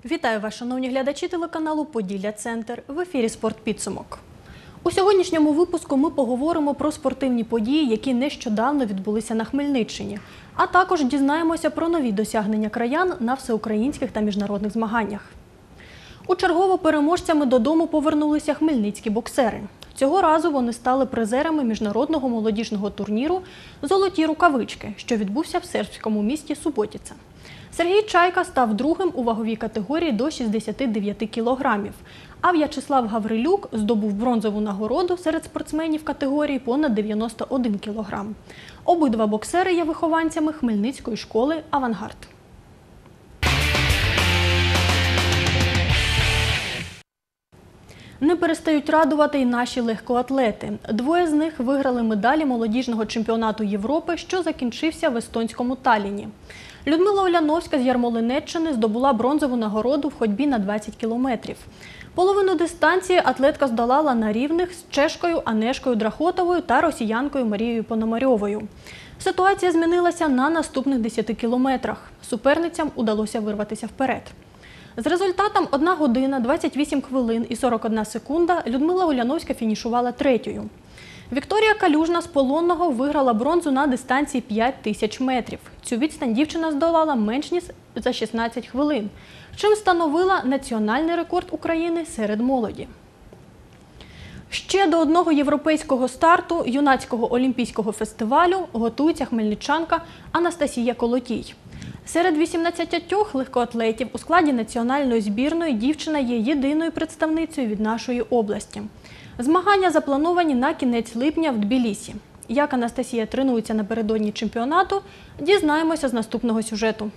Вітаю вас, шановні глядачі телеканалу «Поділля-Центр». В ефірі «Спортпідсумок». У сьогоднішньому випуску ми поговоримо про спортивні події, які нещодавно відбулися на Хмельниччині. А також дізнаємося про нові досягнення краян на всеукраїнських та міжнародних змаганнях. Учергово переможцями додому повернулися хмельницькі боксери. Цього разу вони стали призерами міжнародного молодіжного турніру «Золоті рукавички», що відбувся в сербському місті Суботіца. Сергій Чайка став другим у ваговій категорії до 69 кілограмів, а В'ячеслав Гаврилюк здобув бронзову нагороду серед спортсменів категорії понад 91 кілограм. Обидва боксери є вихованцями Хмельницької школи «Авангард». Не перестають радувати й наші легкоатлети. Двоє з них виграли медалі молодіжного чемпіонату Європи, що закінчився в естонському Талліні. Людмила Оляновська з Ярмолинеччини здобула бронзову нагороду в ходьбі на 20 кілометрів. Половину дистанції атлетка здолала на рівних з чешкою Анешкою Драхотовою та росіянкою Марією Пономарьовою. Ситуація змінилася на наступних 10 кілометрах. Суперницям удалося вирватися вперед. З результатом 1 година, 28 хвилин і 41 секунда Людмила Оляновська фінішувала третьою. Вікторія Калюжна з Полонного виграла бронзу на дистанції 5000 метрів. Цю відстань дівчина здолала менш ніж за 16 хвилин, чим встановила національний рекорд України серед молоді. Ще до одного європейського старту юнацького олімпійського фестивалю готується хмельничанка Анастасія Колотій. Серед 18 легкоатлетів у складі національної збірної дівчина є єдиною представницею від нашої області. Змагання заплановані на кінець липня в Тбілісі. Як Анастасія тренується напередодні чемпіонату, дізнаємося з наступного сюжету.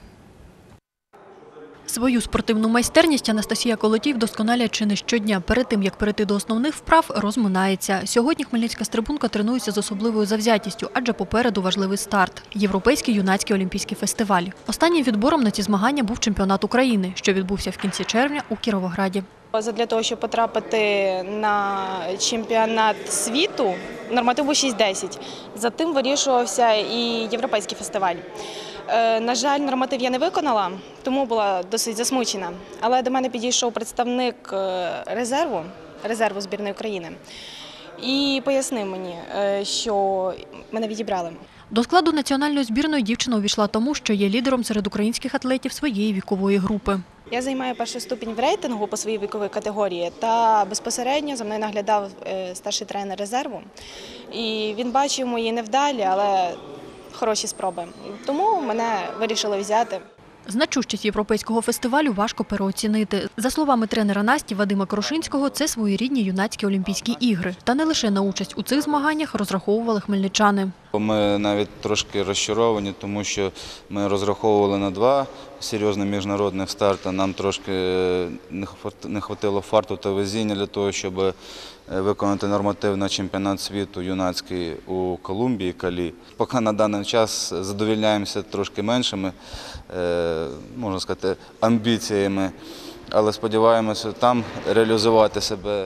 Свою спортивну майстерність Анастасія Колотій вдосконалює чи не щодня. Перед тим, як перейти до основних вправ, розминається. Сьогодні хмельницька стрибунка тренується з особливою завзятістю, адже попереду важливий старт – Європейський юнацький олімпійський фестиваль. Останнім відбором на ці змагання був чемпіонат України, що відбувся в кінці червня у Кіровограді. Для того, щоб потрапити на чемпіонат світу, норматив був 6-10. Затим вирішувався і європейський фестиваль. На жаль, норматив я не виконала, тому була досить засмучена. Але до мене підійшов представник резерву збірної України і пояснив мені, що мене відібрали. До складу національної збірної дівчина увійшла тому, що є лідером серед українських атлетів своєї вікової групи. Я займаю перший ступінь в рейтингу по своїй віковій категорії та безпосередньо за мною наглядав старший тренер резерву. І він бачив мої невдалі, але хороші спроби. Тому мене вирішили взяти. Значущість європейського фестивалю важко переоцінити. За словами тренера Насті Вадима Крошинського, це своєрідні юнацькі олімпійські ігри. Та не лише на участь у цих змаганнях розраховували хмельничани. Ми навіть трошки розчаровані, тому що ми розраховували на 2 серйозні міжнародних старти. Нам трошки не хватило фарту та везіння для того, щоб виконати норматив на чемпіонат світу юнацький у Колумбії, Калі. Поки на даний час задовольняємося трошки меншими, можна сказати, амбіціями, але сподіваємося там реалізувати себе.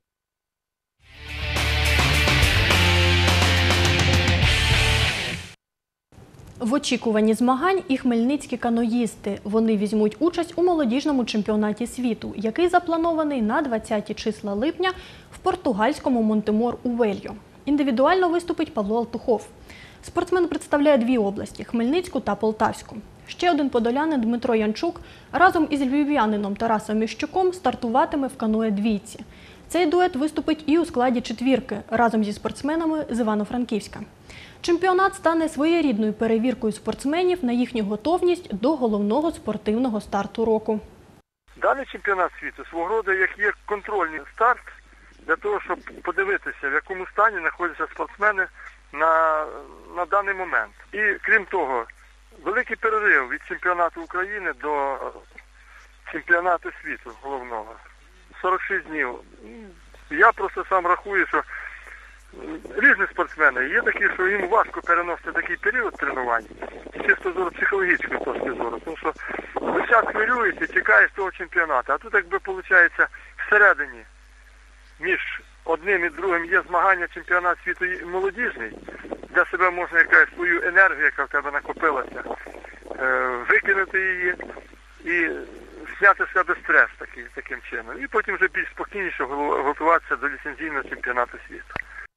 В очікуванні змагань і хмельницькі каноїсти. Вони візьмуть участь у молодіжному чемпіонаті світу, який запланований на 20 числа липня в португальському Монтемор у Вельо. Індивідуально виступить Павло Алтухов. Спортсмен представляє 2 області – Хмельницьку та Полтавську. Ще один подолянин Дмитро Янчук разом із львів'янином Тарасом Міщуком стартуватиме в каное-двійці. Цей дует виступить і у складі четвірки разом зі спортсменами з Івано-Франківська. Чемпіонат стане своєрідною перевіркою спортсменів на їхню готовність до головного спортивного старту року. Даний чемпіонат світу свого роду як є контрольний старт для того, щоб подивитися, в якому стані знаходяться спортсмени на даний момент. І крім того, великий перерив від чемпіонату України до чемпіонату світу головного. 46 днів. Я просто сам рахую, що різні спортсмени. Є такі, що їм важко переносити такий період тренувань, чисто з психологічної точки зору. Тому що весь час хвилюєшся, чекаєш того чемпіонату. А тут, якби, виходить, всередині, між одним і другим є змагання чемпіонат світу молодіжний. Для себе можна якась свою енергію, яка в тебе накопилася, викинути її і зняти з себе стрес таким чином. І потім вже більш спокійніше готуватися до ліцензійного чемпіонату світу.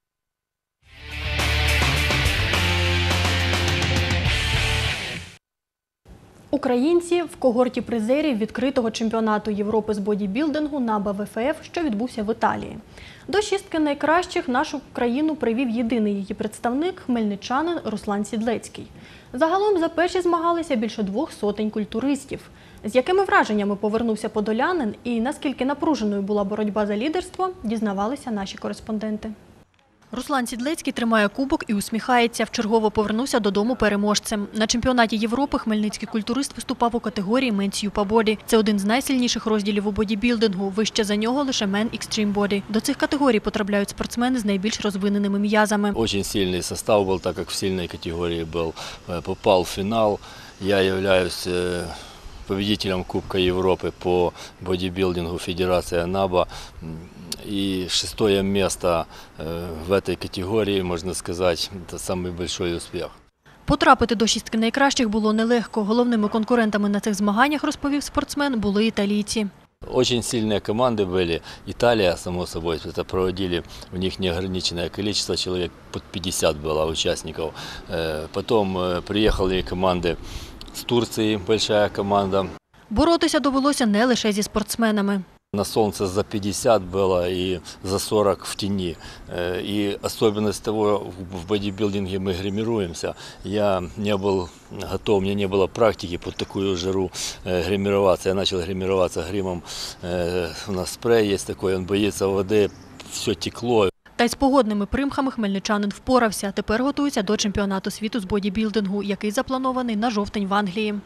Українці в когорті призерів відкритого чемпіонату Європи з бодібілдингу НАБА ВФФ, що відбувся в Італії. До шістки найкращих нашу країну привів єдиний її представник – хмельничанин Руслан Сідлецький. Загалом за перші змагалися більше 200 культуристів. З якими враженнями повернувся подолянин і наскільки напруженою була боротьба за лідерство, дізнавалися наші кореспонденти. Руслан Сідлецький тримає кубок і усміхається. Вчергово повернувся додому переможцем. На чемпіонаті Європи хмельницький культурист виступав у категорії Men's Upper Body. Це один з найсильніших розділів у бодібілдингу. Вище за нього лише Men Extreme Body. До цих категорій потрапляють спортсмени з найбільш розвиненими м'язами. Очень сильный состав был, так как в сильной категории был. Попал в финал. Я являюсь победителем Кубка Европы по бодибилдингу Федерации НАБА. И 6-е место в этой категории, можно сказать, это самый большой успех. Потрапити до шістки найкращих було нелегко. Головними конкурентами на цих змаганнях, розповів спортсмен, були італійці. Очень сильные команды были. Италия, само собой, это проводили, у них неограниченное количество, человек под 50 было участников. Потом приехали команды с Турции, большая команда. Боротися довелося не лише зі спортсменами. На солнце за 50 было и за 40 в тени. И особенность того, в бодибилдинге мы гримируемся. Я не был готов, у меня не было практики под такую жару гримироваться. Я начал гримироваться гримом. У нас спрей есть такой, он боится воды, все текло. Та й з погодними примхами хмельничанин впорався. Тепер готується до чемпіонату світу з бодібілдингу, який запланований на жовтень в Англії.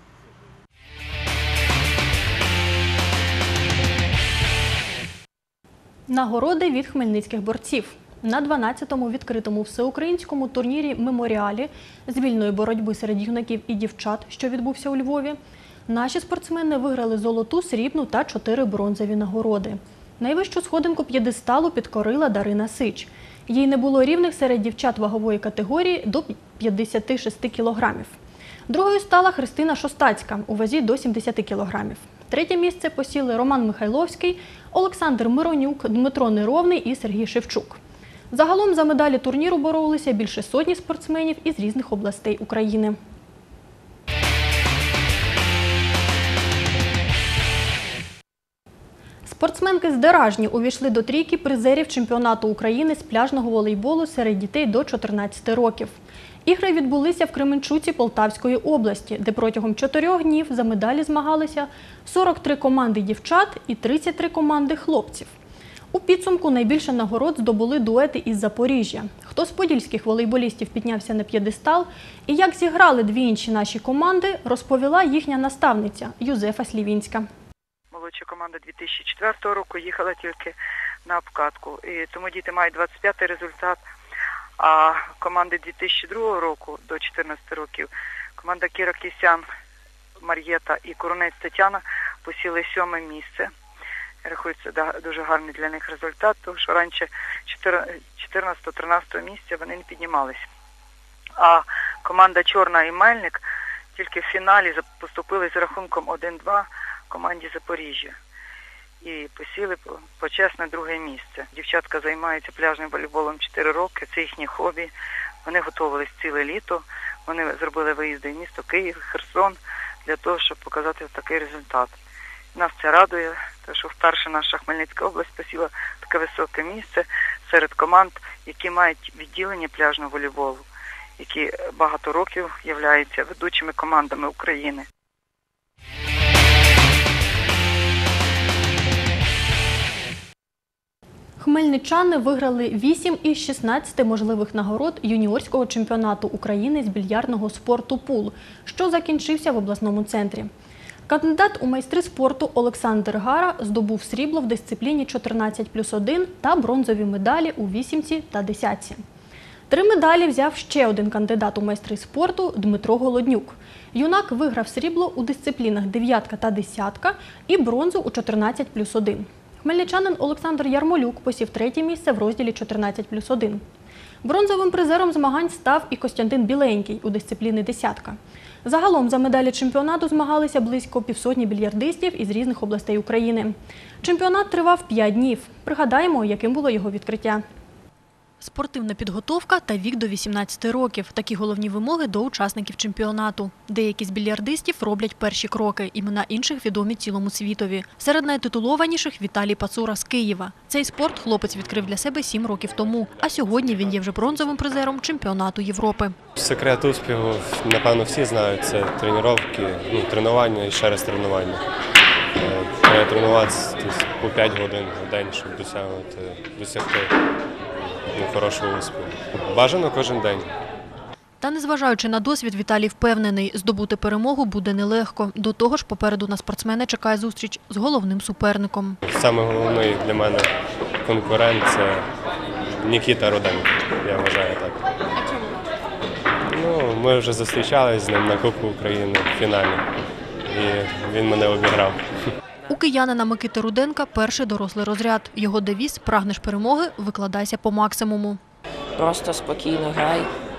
Нагороди від хмельницьких борців. На 12-му відкритому всеукраїнському турнірі «Меморіалі» з вільної боротьби серед юнаків і дівчат, що відбувся у Львові, наші спортсмени виграли золоту, срібну та 4 бронзові нагороди. Найвищу сходинку п'єдесталу підкорила Дарина Сич. Їй не було рівних серед дівчат вагової категорії до 56 кілограмів. Другою стала Христина Шостацька у вазі до 70 кілограмів. Третє місце посіли Роман Михайловський, Олександр Миронюк, Дмитро Неровний і Сергій Шевчук. Загалом за медалі турніру боролися більше сотні спортсменів із різних областей України. Спортсменки з Деражні увійшли до трійки призерів чемпіонату України з пляжного волейболу серед дітей до 14 років. Ігри відбулися в Кременчуці Полтавської області, де протягом 4 днів за медалі змагалися 43 команди дівчат і 33 команди хлопців. У підсумку найбільше нагород здобули дуети із Запоріжжя. Хто з подільських волейболістів піднявся на п'єдестал і як зіграли дві інші наші команди, розповіла їхня наставниця Юзефа Слівінська. Молодша команда 2004 року їхала тільки на обкатку, і тому діти мають 25-й результат. А команди 2002 року до 14 років, команда Кіра Кісян, Мар'єта і Курунець Тетяна посіли 7-ме місце. Рахується дуже гарний для них результат, тому що раніше 14-13 місця вони не піднімалися. А команда Чорна і Мельник тільки в фіналі поступили з рахунком 1-2 команді Запоріжжя. І посіли почесне 2-ге місце. Дівчатка займаються пляжним волейболом 4 роки, це їхнє хобі. Вони готувалися ціле літо, вони зробили виїзди в місто Київ, Херсон, для того, щоб показати такий результат. Нас це радує, тому що вперше наша Хмельницька область посіла таке високе місце серед команд, які мають відділення пляжного волейболу, які багато років являються ведучими командами України. Хмельничани виграли 8 із 16 можливих нагород юніорського чемпіонату України з більярдного спорту «Пул», що закінчився в обласному центрі. Кандидат у майстри спорту Олександр Гара здобув срібло в дисципліні 14+1 та бронзові медалі у вісімці та десятці. 3 медалі взяв ще один кандидат у майстри спорту Дмитро Голоднюк. Юнак виграв срібло у дисциплінах дев'ятка та десятка і бронзу у 14+1. Хмельничанин Олександр Ярмолюк посів 3-є місце в розділі 14+1. Бронзовим призером змагань став і Костянтин Біленький у дисципліні «Десятка». Загалом за медалі чемпіонату змагалися близько півсотні більярдистів із різних областей України. Чемпіонат тривав 5 днів. Пригадаємо, яким було його відкриття. Спортивна підготовка та вік до 18 років – такі головні вимоги до учасників чемпіонату. Деякі з більярдистів роблять перші кроки, імена інших відомі цілому світові. Серед найтитулованіших – Віталій Пацура з Києва. Цей спорт хлопець відкрив для себе 7 років тому, а сьогодні він є вже бронзовим призером чемпіонату Європи. Секрет успіху, напевно, всі знають – це тренування і ще раз тренування. Треба тренуватися по 5 годин в день, щоб досягти хорошого успіху. Бажано кожен день. Та незважаючи на досвід, Віталій впевнений, здобути перемогу буде нелегко. До того ж, попереду на спортсмена чекає зустріч з головним суперником. Саме головний для мене конкурент – це Нікіта Руденко, я вважаю так. А чому? Ми вже зустрічалися з ним на Кубку України в фіналі, і він мене обіграв. У киянина Микити Руденка перший дорослий розряд. Його девіз «Прагнеш перемоги – викладайся по максимуму». Просто спокійно грай,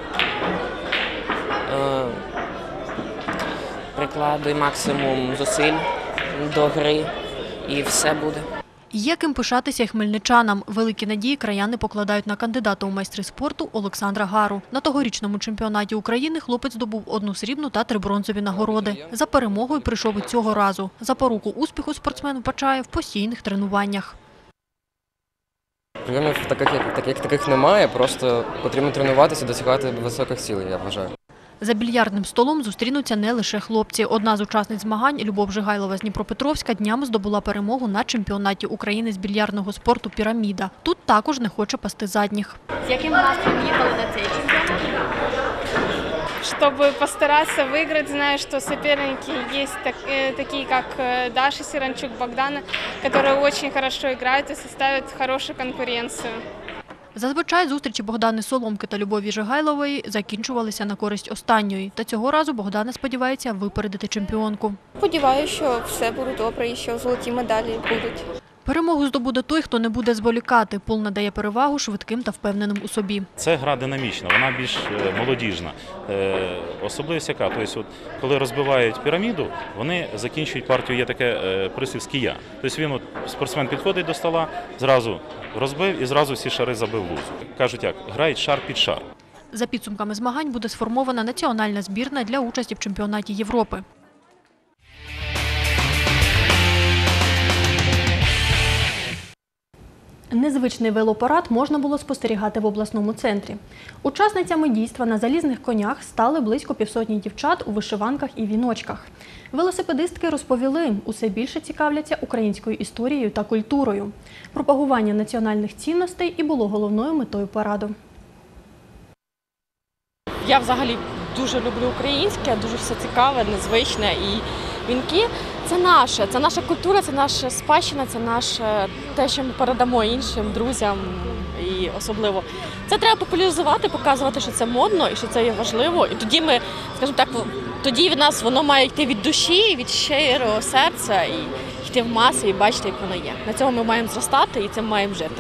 прикладуй максимум зусиль до гри і все буде. Є ким пишатися й хмельничанам. Великі надії краяни покладають на кандидата у майстри спорту Олександра Гару. На тогорічному чемпіонаті України хлопець здобув 1 срібну та 3 бронзові нагороди. За перемогою прийшов і цього разу. Запоруку успіху спортсмен вбачає в постійних тренуваннях. Проблем таких немає, просто потрібно тренуватися, досягати високих цілей, я вважаю. За більярдним столом зустрінуться не лише хлопці. Одна з учасниць змагань, Любов Жигайлова з Дніпропетровська, днями здобула перемогу на чемпіонаті України з більярдного спорту «Піраміда». Тут також не хоче пасти задніх. З яким настроєм їхали на цей чемпіонат? Чтобы постараться выиграть, знаю, что соперники есть такие, как Даша Сиранчук, Богдана, которые очень хорошо играют и составят хорошую конкуренцию. Зазвичай зустрічі Богдани Соломки та Любові Жигайлової закінчувалися на користь останньої. Та цього разу Богдана сподівається випередити чемпіонку. Сподіваюся, що все буде добре і що золоті медалі будуть. Перемогу здобуде той, хто не буде зволікати. Пул надає перевагу швидким та впевненим у собі. Це гра динамічна, вона більш молодіжна. Особливість яка? Тобто, коли розбивають піраміду, вони закінчують партію, є таке прислів з кия. Тобто спортсмен підходить до стола, зразу розбив і зразу всі шари забив в лузу. Кажуть як, грають шар під шар. За підсумками змагань буде сформована національна збірна для участі в чемпіонаті Європи. Незвичний велопарад можна було спостерігати в обласному центрі. Учасницями дійства на залізних конях стали близько півсотні дівчат у вишиванках і віночках. Велосипедистки розповіли, усе більше цікавляться українською історією та культурою. Пропагування національних цінностей і було головною метою параду. Я взагалі дуже люблю українське, дуже все цікаве, незвичне. І вінки – це наша культура, це наша спадщина, це наше те, що ми передамо іншим друзям. І особливо це треба популяризувати, показувати, що це модно і що це є важливо. І тоді ми, скажімо так, тоді від нас воно має йти від душі, від щирого серця і йти в маси і бачити, як воно є. На цьому ми маємо зростати і цим маємо жити.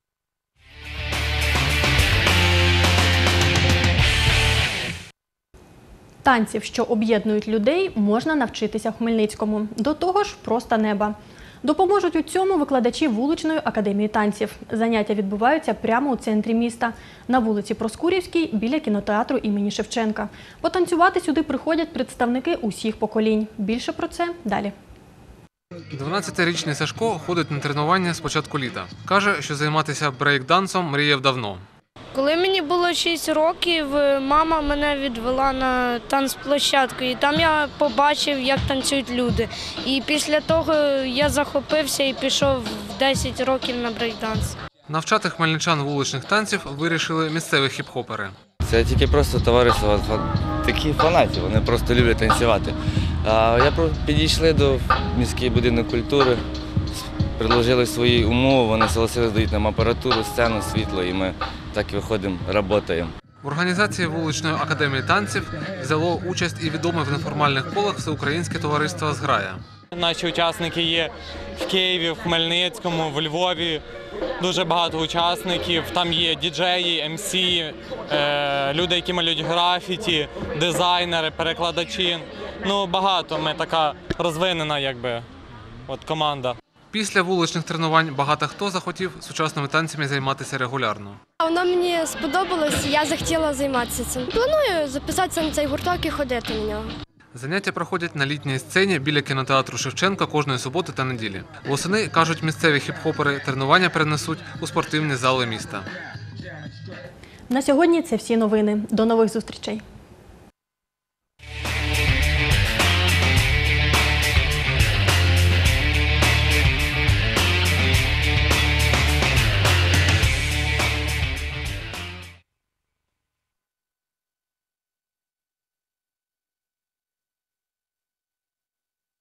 Танців, що об'єднують людей, можна навчитися в Хмельницькому. До того ж, просто неба. Допоможуть у цьому викладачі вуличної академії танців. Заняття відбуваються прямо у центрі міста, на вулиці Проскурівській, біля кінотеатру імені Шевченка. Потанцювати сюди приходять представники усіх поколінь. Більше про це далі. 12-річний Сашко ходить на тренування з початку літа. Каже, що займатися брейк-дансом мріяв давно. Коли мені було 6 років, мама мене відвела на танцплощадку, і там я побачив, як танцюють люди. І після того я захопився і пішов в 10 років на брейк-данс. Навчати хмельничан вуличних танців вирішили місцеві хіп-хопери. Це тільки просто товариство, такі фанатів, вони просто люблять танцювати. Підійшли до міського будинку культури, предложили свої умови, вони согласились, дають нам апаратуру, сцену, світло, і ми так і виходимо, працюємо. В організації вуличної академії танців взяло участь і відоме в неформальних колах всеукраїнське товариство «Зграя». Наші учасники є в Києві, в Хмельницькому, в Львові. Дуже багато учасників. Там є діджеї, МС, люди, які малюють графіті, дизайнери, перекладачі. Ну, багато. Ми така розвинена, команда. Після вуличних тренувань багато хто захотів сучасними танцями займатися регулярно. Воно мені сподобалось, я захотіла займатися цим. Планую записатися на цей гурток і ходити на нього. Заняття проходять на літній сцені біля кінотеатру Шевченка кожної суботи та неділі. Восени, кажуть місцеві хіп-хопери, тренування перенесуть у спортивні зали міста. На сьогодні це всі новини. До нових зустрічей.